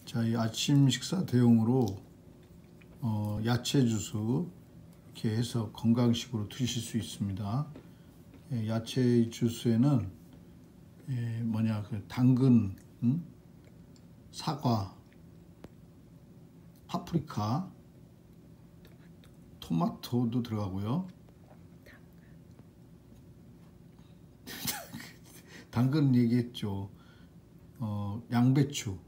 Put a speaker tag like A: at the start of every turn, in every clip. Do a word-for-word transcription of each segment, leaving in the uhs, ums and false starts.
A: 자, 이 아침 식사 대용으로 어, 야채 주스 이렇게 해서 건강식으로 드실 수 있습니다. 예, 야채 주스에는 예, 뭐냐 그 당근, 음? 사과, 파프리카, 토마토도 들어가고요. 당근 얘기했죠. 어, 양배추,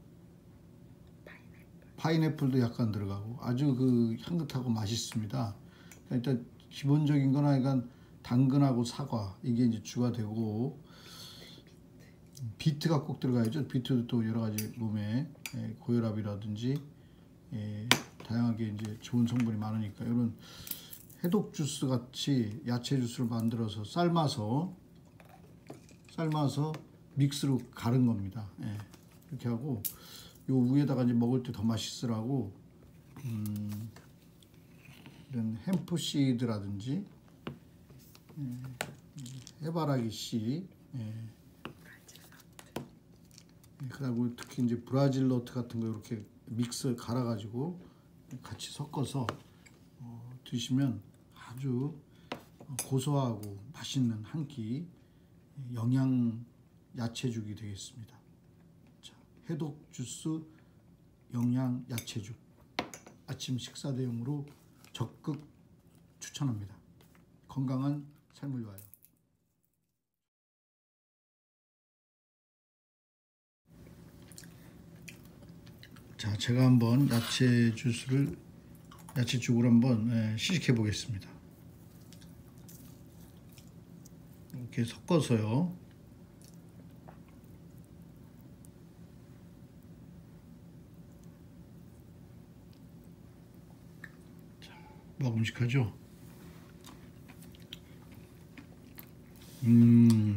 A: 파인애플도 약간 들어가고 아주 그 향긋하고 맛있습니다. 일단 기본적인 건 하여간 당근하고 사과 이게 이제 주가 되고, 비트가 꼭 들어가야죠. 비트도 또 여러 가지 몸에 고혈압이라든지 예, 다양하게 이제 좋은 성분이 많으니까 이런 해독 주스 같이 야채 주스를 만들어서 삶아서 삶아서 믹스로 가른 겁니다. 예, 이렇게 하고 요 위에다가 이제 먹을 때 더 맛있으라고 음, 이런 햄프 씨드라든지 예, 해바라기 씨, 예, 그리고 특히 이제 브라질 너트 같은 거 이렇게 믹스 갈아가지고 같이 섞어서 어, 드시면 아주 고소하고 맛있는 한 끼 영양 야채죽이 되겠습니다. 자, 해독 주스 영양 야채죽 아침 식사 대용으로 적극 추천합니다. 건강한 삶을 위하여. 자, 제가 한번 야채 주스를 야채죽을 한번 예, 시식해 보겠습니다. 이렇게 섞어서요. 자, 먹음직하죠? 음.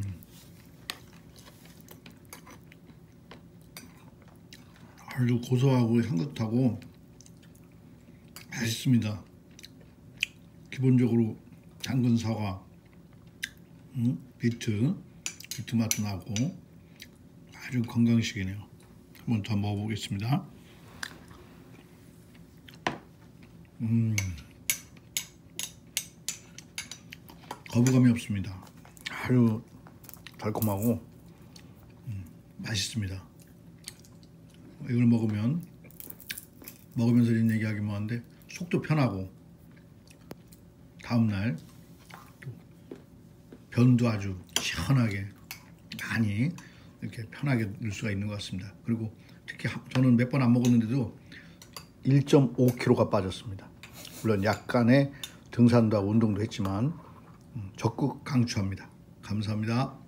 A: 아주 고소하고 향긋하고 맛있습니다. 기본적으로 당근, 사과, 음, 비트, 비트 맛도 나고 아주 건강식이네요. 한번 더 먹어보겠습니다. 음, 거부감이 없습니다. 아주 달콤하고 음, 맛있습니다. 이걸 먹으면 먹으면서 이런 얘기하기만 한데 속도 편하고 다음날 또 변도 아주 시원하게 많이 이렇게 편하게 넣을 수가 있는 것 같습니다. 그리고 특히 저는 몇 번 안 먹었는데도 일 점 오 킬로그램가 빠졌습니다. 물론 약간의 등산도 하고 운동도 했지만 적극 강추합니다. 감사합니다.